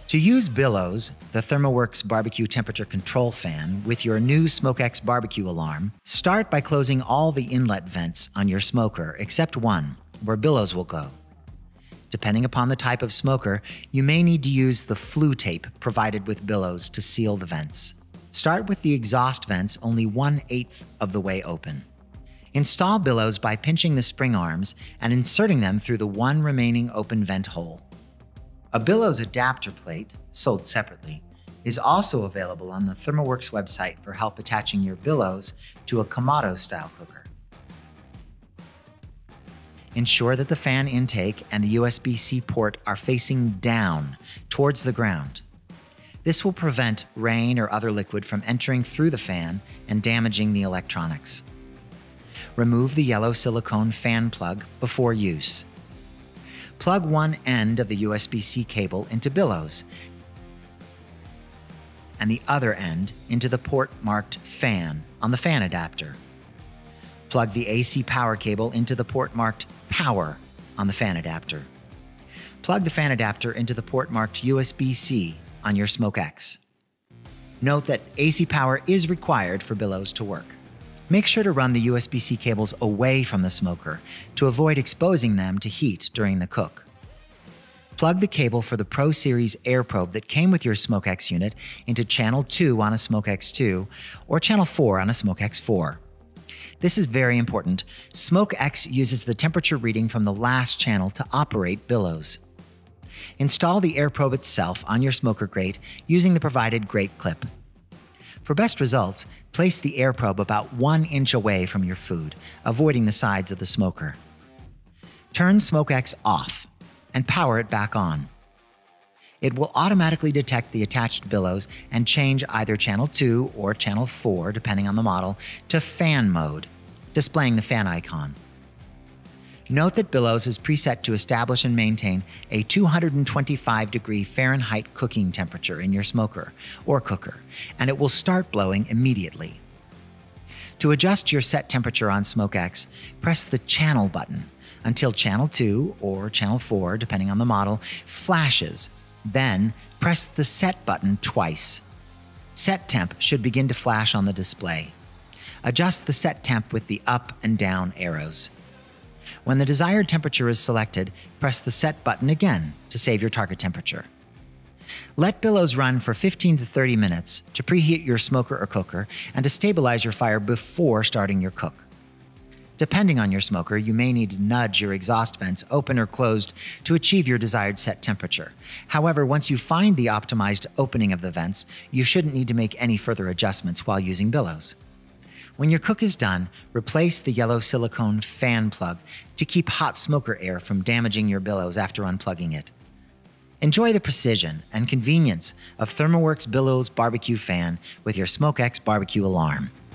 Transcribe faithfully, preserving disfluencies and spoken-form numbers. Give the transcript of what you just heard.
To use Billows, the ThermoWorks barbecue temperature control fan, with your new SmokeX barbecue alarm, start by closing all the inlet vents on your smoker except one, where Billows will go. Depending upon the type of smoker, you may need to use the flue tape provided with Billows to seal the vents. Start with the exhaust vents only one-eighth of the way open. Install Billows by pinching the spring arms and inserting them through the one remaining open vent hole. A Billows adapter plate, sold separately, is also available on the ThermoWorks website for help attaching your Billows to a Kamado-style cooker. Ensure that the fan intake and the U S B C port are facing down towards the ground. This will prevent rain or other liquid from entering through the fan and damaging the electronics. Remove the yellow silicone fan plug before use. Plug one end of the U S B C cable into Billows and the other end into the port marked Fan on the fan adapter. Plug the A C power cable into the port marked Power on the fan adapter. Plug the fan adapter into the port marked U S B C on your SmokeX. Note that A C power is required for Billows to work. Make sure to run the U S B C cables away from the smoker to avoid exposing them to heat during the cook. Plug the cable for the Pro Series air probe that came with your SmokeX unit into channel two on a SmokeX two or channel four on a SmokeX four. This is very important. SmokeX uses the temperature reading from the last channel to operate Billows. Install the air probe itself on your smoker grate using the provided grate clip. For best results, place the air probe about one inch away from your food, avoiding the sides of the smoker. Turn SmokeX off and power it back on. It will automatically detect the attached Billows and change either channel two or channel four, depending on the model, to fan mode, displaying the fan icon. Note that Billows is preset to establish and maintain a two hundred twenty-five degree Fahrenheit cooking temperature in your smoker or cooker, and it will start blowing immediately. To adjust your set temperature on SmokeX, press the channel button until channel two or channel four, depending on the model, flashes. Then, press the Set button twice. Set temp should begin to flash on the display. Adjust the set temp with the up and down arrows. When the desired temperature is selected, press the Set button again to save your target temperature. Let Billows run for fifteen to thirty minutes to preheat your smoker or cooker and to stabilize your fire before starting your cook. Depending on your smoker, you may need to nudge your exhaust vents open or closed to achieve your desired set temperature. However, once you find the optimized opening of the vents, you shouldn't need to make any further adjustments while using Billows. When your cook is done, replace the yellow silicone fan plug to keep hot smoker air from damaging your Billows after unplugging it. Enjoy the precision and convenience of ThermoWorks Billows barbecue fan with your SmokeX barbecue alarm.